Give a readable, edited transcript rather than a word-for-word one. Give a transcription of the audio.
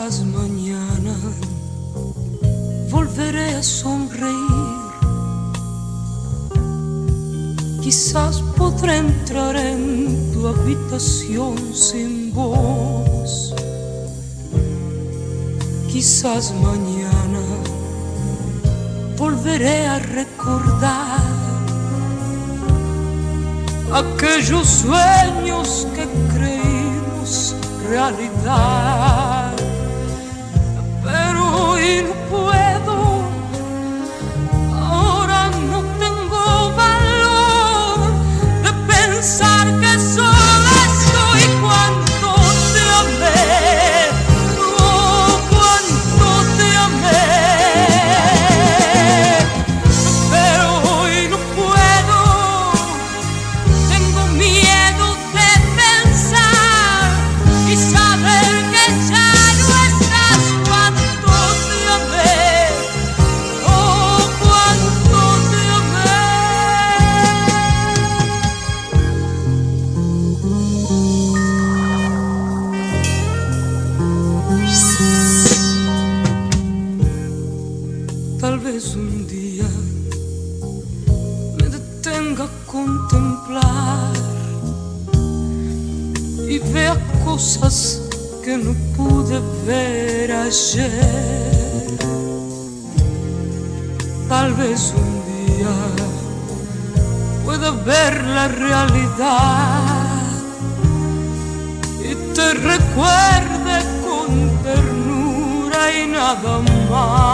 Quizás mañana volveré a sonreír, quizás podré entrar en tu habitación sin voz. Quizás mañana volveré a recordar aquellos sueños que creímos realidad. Pero hoy no puedo, ahora no tengo valor de pensar que sola estoy. Cuánto te amé, oh, cuánto te amé. Pero hoy no puedo, tengo miedo de pensar y saber que ya no estás. Cuánto te amé, oh, cuánto te amé. Tal vez un día me detenga a contemplar y vea cosas que no pude ver ayer. Tal vez un día pueda ver la realidad y te recuerde con ternura y nada más.